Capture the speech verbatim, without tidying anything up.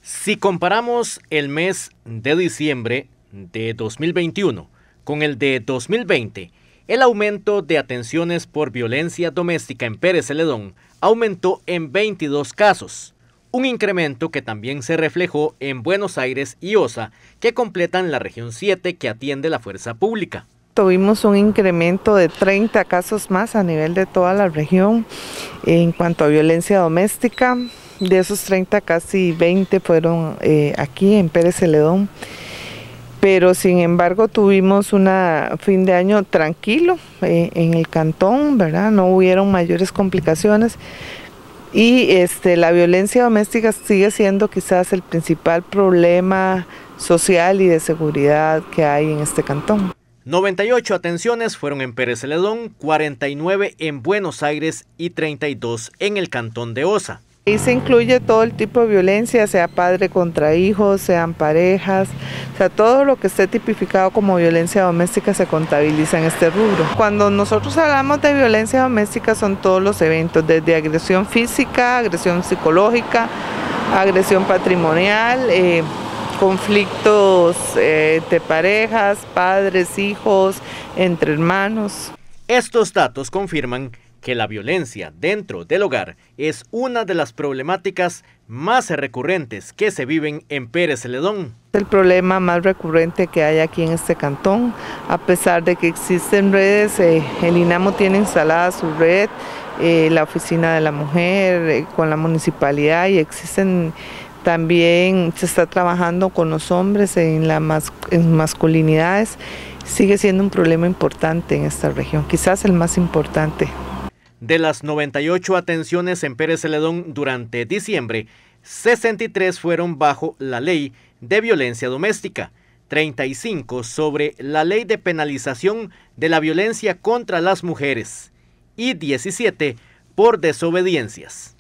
Si comparamos el mes de diciembre de dos mil veintiuno con el de dos mil veinte, el aumento de atenciones por violencia doméstica en Pérez Celedón aumentó en veintidós casos, un incremento que también se reflejó en Buenos Aires y Osa, que completan la región siete que atiende la fuerza pública. Tuvimos un incremento de treinta casos más a nivel de toda la región en cuanto a violencia doméstica. De esos treinta, casi veinte fueron eh, aquí en Pérez Celedón. Pero sin embargo tuvimos un fin de año tranquilo eh, en el cantón, ¿verdad? No hubieron mayores complicaciones. Y este, la violencia doméstica sigue siendo quizás el principal problema social y de seguridad que hay en este cantón. noventa y ocho atenciones fueron en Pérez Celedón, cuarenta y nueve en Buenos Aires y treinta y dos en el cantón de Osa. Ahí se incluye todo el tipo de violencia, sea padre contra hijos, sean parejas, o sea, todo lo que esté tipificado como violencia doméstica se contabiliza en este rubro. Cuando nosotros hablamos de violencia doméstica son todos los eventos, desde agresión física, agresión psicológica, agresión patrimonial, eh, conflictos eh, de parejas, padres, hijos, entre hermanos. Estos datos confirman que la violencia dentro del hogar es una de las problemáticas más recurrentes que se viven en Pérez Celedón. El problema más recurrente que hay aquí en este cantón, a pesar de que existen redes, eh, el INAMO tiene instalada su red, eh, la Oficina de la Mujer, eh, con la municipalidad, y existen también, se está trabajando con los hombres en las mas, en masculinidades. Sigue siendo un problema importante en esta región, quizás el más importante. De las noventa y ocho atenciones en Pérez Celedón durante diciembre, sesenta y tres fueron bajo la ley de violencia doméstica, treinta y cinco sobre la ley de penalización de la violencia contra las mujeres y diecisiete por desobediencias.